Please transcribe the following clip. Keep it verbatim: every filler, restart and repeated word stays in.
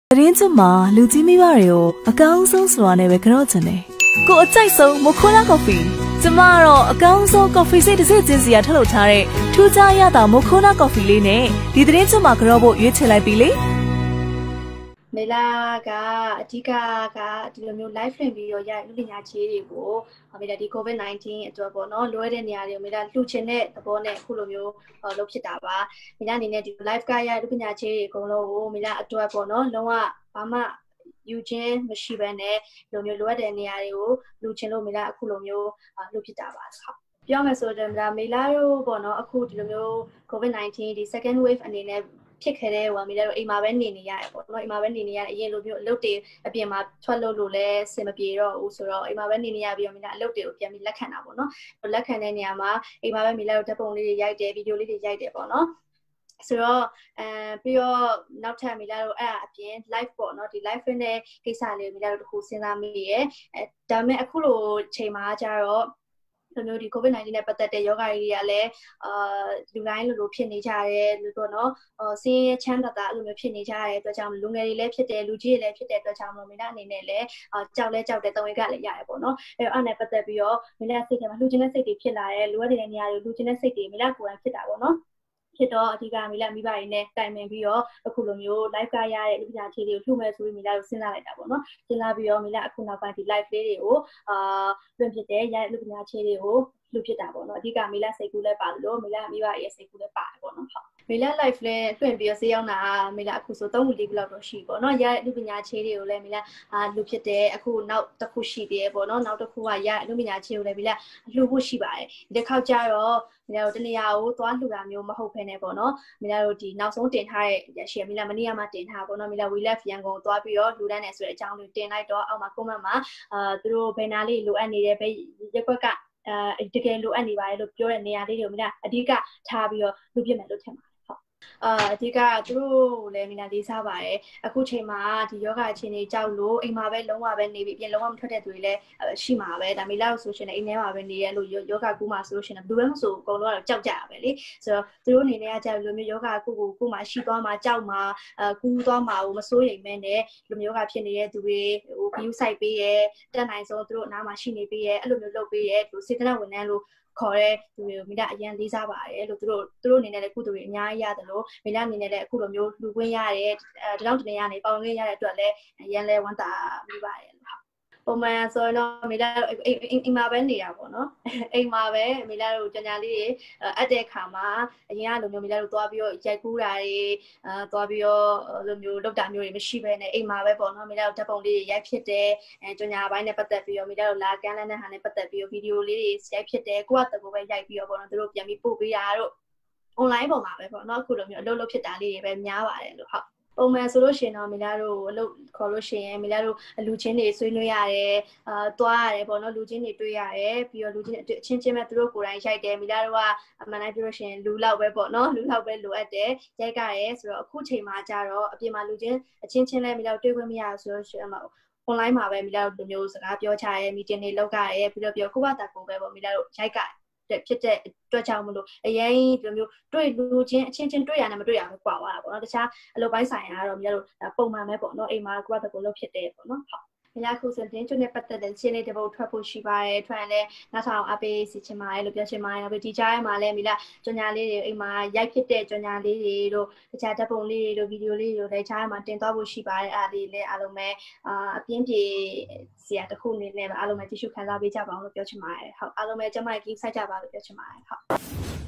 သတင်းကျွမှာလူကြီးမိဘတွေကိုအကောင်းဆုံးဆိုတာနဲ့ပဲကြော့ချင်တယ်။ကိုအကြိုက်ဆုံးမိုခိုနာကော်ဖီကျမကတော့အကောင်းဆုံးကော်ဖီစိတ်တစ်စိတ်ချင်းစီကထုတ်လုပ်ထားတဲ့ထူးခြားရတာမိုခိုနာကော်ဖီလေးနဲ့ဒီသတင်းကျွမှာကြော့ဖို့ရွေးချယ်လိုက်ပြီလေ။မေလာကအဓိကကဒီလိုမျိုး live လွှင့်ပြီးတော့ရလူပညာချေတွေကိုမေလာဒီ COVID nineteen အတွက်ပေါ့နော်လွှဲတဲ့နေရာတွေကိုမေလာလှူချင်တဲ့သဘောနဲ့အခုလိုမျိုးလုပ်ဖြစ်တာပါမေလာအနေနဲ့ဒီ live ကရလူပညာချေတွေအကုန်လုံးကိုမေလာအတွက်ပေါ့နော်လုံးဝဘာမှယူခြင်းမရှိဘဲနဲ့လိုမျိုးလိုအပ်တဲ့နေရာတွေကိုလှူချင်လို့မေလာအခုလိုမျိုးလုပ်ဖြစ်တာပါဟုတ်ပြောမယ်ဆိုတော့မေလာတို့ပေါ့နော်အခုဒီလိုမျိုး COVID nineteen ဒီ second wave အနေနဲ့ဖြစ်ခဲ့တဲ့ဟိုမိလာတို့အိမ်မှာပဲနေနေရတယ်ပေါ့နော်အိမ်မှာပဲနေနေရအရင်လိုမျိုးအလုပ်တွေအပြင်မှာထွက်လို့လို့လဲစင်မပြေတော့ဘူးဆိုတော့အိမ်မှာပဲနေနေရပြီးတော့မိလာအလုပ်တွေကိုပြန်ပြီးလက်ခံတာပေါ့နော်လက်ခံတဲ့နေရာမှာအိမ်မှာပဲမိလာတို့ဓာတ်ပုံလေးတွေရိုက်တယ်ဗီဒီယိုလေးတွေရိုက်တယ်ပေါ့နော်ဆိုတော့အဲပြီးတော့နောက်ထပ်မိလာတို့အဲ့အပြင် live ပေါ့နော်ဒီ live နဲ့ကိစ္စလေးမိလာတို့တခုစဉ်းစားမိရဲအဲဒါပေမဲ့အခုလိုချိန်မှာကျတော့လိုမျိုးဒီ COVID nineteen နဲ့ပတ်သက်တဲ့ယောဂါတွေကလည်းအာလူတိုင်းလိုလိုဖြစ်နေကြတယ်လို့ပေါ့နော်အာစင်းချမ်းသာတာအဲ့လိုမျိုးဖြစ်နေကြတဲ့အတွက်ကြောင့်လူငယ်တွေလည်းဖြစ်တယ်လူကြီးတွေလည်းဖြစ်တဲ့အတွက်ကြောင့်မင်းအနေနဲ့လည်းအာကြောက်လဲကြောက်တယ်တုံးရကလည်းရတယ်ပေါ့နော်အဲ့တော့အဲ့နဲ့ပတ်သက်ပြီးတော့မင်းစိတ်ထဲမှာလူချင်းတဲ့စိတ်တွေဖြစ်လာတယ်လိုအပ်တဲ့နေရာတွေလူချင်းတဲ့စိတ်တွေမင်းကိုယ်တိုင်ဖြစ်တာပေါ့နော်ဖြစ်တော့အဓိကမိလာမိဘတွေနဲ့တိုင်ပင်ပြီးတော့အခုလိုမျိုး live ကရတဲ့လူပညာချေတွေကိုလှုပ်မဲ့ဆိုပြီးမိလာတို့စဉ်းစားလိုက်တာပေါ့နော်စဉ်းစားပြီးတော့မိလာအခုနောက်ပိုင်းဒီ live လေးတွေကိုအာလွှင့်ဖြစ်တဲ့ရတဲ့လူပညာချေတွေကိုလှုပ်ဖြစ်တာပေါ့နော်အဓိကမိလာစိတ်ကူးလဲပါလို့မိလာမိဘရဲ့စိတ်ကူးလဲပါတယ်ပေါ့နော်ဟုတ်မိလာ live လဲလွှင့်ပြီးတော့ဈေးရောက်တာမိလာအခုဆိုသုံးခုလေးခုလောက်တော့ရှိပေါ့နော်ရတဲ့လူပညာချေတွေကိုလည်းမိလာအာလှုပ်ဖြစ်တဲ့အခုနောက်တစ်ခုရှိသေးတယ်ပေါ့နော်နောက်တစ်ခုကရတဲ့လူပညာချေကိုလည်းမိလာလှုပ်ဖို့ရှိပါတယ်ဒီတစ်ခေါက်ကျတော့မိလာတို့တနေရာကိုသွားလှူတာမျိုးမဟုတ်ဘဲနဲ့ပေါ့နော်မိလာတို့ဒီနောက်ဆုံးတင်ထားတဲ့ရှေ့မိလာမနေ့ကမှတင်ထားပေါ့နော်မိလာ we left ရန်ကုန်သွားပြီးတော့လှူဒန်းနေဆိုတဲ့အကြောင်းလေးတင်လိုက်တော့အောက်မှာ comment မှာအာသူတို့ဘယ်နာလေးလိုအပ်နေတဲ့ဘယ်ရက်ကွက်ကအဲတကယ်လိုအပ်နေပါတယ်လို့ပြောတဲ့နေရာလေးတွေကိုမိလာအဓိကထားပြီးတော့လှူပြမယ်လို့ထင်ပါတယ်ဟုတ်အာအဓိကသူတို့လည်းမိလာလေးစားပါတယ်အခုချိန်မှာဒီယောဂအခြေအနေကြောက်လို့အိမ်မှာပဲလုံးဝပဲနေပြီးပြင်လုံးဝမထွက်တဲ့သူတွေလည်းရှိမှာပဲဒါမိလာလို့ဆိုရှင်အိမ်ထဲမှာပဲနေရလို့ယောဂကူးမှာဆိုရှင်ဘယ်သူမှမဆိုအကုန်လုံးကတော့ကြောက်ကြရပဲလေဆိုတော့သူတို့အနေနဲ့ကကြောက်လို့မျိုးယောဂကူကိုကိုမှရှိသွားမှာကြောက်မှာအကူးသွားမှာကိုမစိုးရိမ်မဲနဲ့လူမျိုးကဖြစ်နေတဲ့သူတွေဟို view site ပေးရဲတက်နိုင်ဆုံးသူတို့အနားမှာရှိနေပေးရဲအဲ့လိုမျိုးလုပ်ပေးရဲသူစေတနာဝန်ထမ်းလို့ခေါ်တဲ့သူတွေကိုမိသားအရင်လေးစားပါတယ်လို့သူတို့သူတို့အနေနဲ့လည်းကုသိုလ်တွေအများကြီးရတယ်လို့မိသားအနေနဲ့လည်းအခုလိုမျိုးလူခွင့်ရတယ်အဲတလောက်တနေရနေပေါင်ခွင့်ရတဲ့အတွက်လည်းအရင်လဲဝမ်းသာမိပါတယ်လို့ဟုတ်ပုံမှန်ဆိုတော့မိသားအိမ်အိမ်မှာပဲနေတာပေါ့နော်အိမ်မှာပဲမိသားတို့ကြညာလေးတွေအပ်တဲ့ခါမှာအရင်ကလိုမျိုးမိသားတို့သွားပြီးတော့ရိုက်ကူးတာတွေအဲသွားပြီးတော့လိုမျိုးလောက်တာမျိုးတွေမရှိဘဲနဲ့အိမ်မှာပဲပေါ့နော်မိသားတို့ဓာတ်ပုံလေးတွေရိုက်ဖြစ်တယ်အဲကြညာပိုင်းနဲ့ပတ်သက်ပြီးတော့မိသားတို့လာကမ်းလန်းတဲ့ဟာနဲ့ပတ်သက်ပြီးတော့ဗီဒီယိုလေးတွေရိုက်ဖြစ်တယ်ကိုယ့်အတကူပဲရိုက်ပြီးတော့ပေါ့နော်တို့ပြန်ပြီးပို့ပေးတာတို့ online ပေါ်မှာပဲပေါ့နော်အခုလိုမျိုးအလုပ်လုပ်ဖြစ်တာလေးတွေပဲများပါတယ်လို့ဟုတ်ပုံမှန်ဆိုလို့ရှိရင်တော့မိသားတို့အလုပ်ခေါ်လို့ရှိရင်မိသားတို့လူချင်းတွေဆွေးနွေးရတယ်အာသွားရတယ်ပေါ့နော်လူချင်းတွေတွေ့ရတယ်ပြီးတော့လူချင်းအချင်းချင်းပဲသူတို့ကိုယ်တိုင်ရိုက်တယ်မိသားတို့ကအမှန်တိုင်းပြောလို့ရှိရင်လူလောက်ပဲပေါ့နော်လူလောက်ပဲလိုအပ်တယ်ရိုက်ကြရဲဆိုတော့အခုချိန်မှာကျတော့အပြင်မှာလူချင်းအချင်းချင်းလဲမိသားတို့တွေ့ခွင့်မရဆိုလို့ရှိရင် online မှာပဲမိသားတို့လူမျိုးစကားပြောချရဲ meeting တွေလုပ်ကြရဲပြီးတော့ပြောခုဘာတာကိုပဲပေါ့မိသားတို့ရိုက်ကြဖြစ်တဲ့အတွက်ကြောင့်မလို့အရင်ဒီလိုမျိုးတွေ့လူချင်းအချင်းချင်းတွေ့ရနဲ့မတွေ့ရဘူးကွာသွားတာပေါ့နော်တခြားအလုပ်ပိုင်းဆိုင်ရာကတော့မြတ်တို့ပုံမှန်ပဲပေါ့နော်အိမ်မှာကိုယ့်ဘာသာကိုလုပ်ဖြစ်တယ်ပေါ့နော်ဟုတ်မရခုစတဲ့ကျွနဲ့ပတ်သက်တဲ့ရှင်းလေးတစ်ပုဒ်ထွက်ဖို့ရှိပါတယ်ထွက်ရင်လည်းနောက်ဆောင်အပေးစီချင်ပါတယ်လို့ပြောချင်ပါတယ်နောက်ပြီးဒီကြားထဲမှာလည်းမိလားကြညာလေးတွေအိမ်မှာရိုက်ဖြစ်တဲ့ကြညာလေးတွေတို့တခြားဓာတ်ပုံလေးတွေတို့ဗီဒီယိုလေးတွေလည်းကြားထဲမှာတင်သွားဖို့ရှိပါတယ်အားလေးလည်းအားလုံးပဲအာအပြင်းပြေစီရတစ်ခုအနေနဲ့အားလုံးပဲကြည့်ရှုခံစားပေးကြပါအောင်လို့ပြောချင်ပါတယ်ဟုတ်အားလုံးပဲကျမရဲ့ game site ကြပါလို့ပြောချင်ပါတယ်ဟုတ်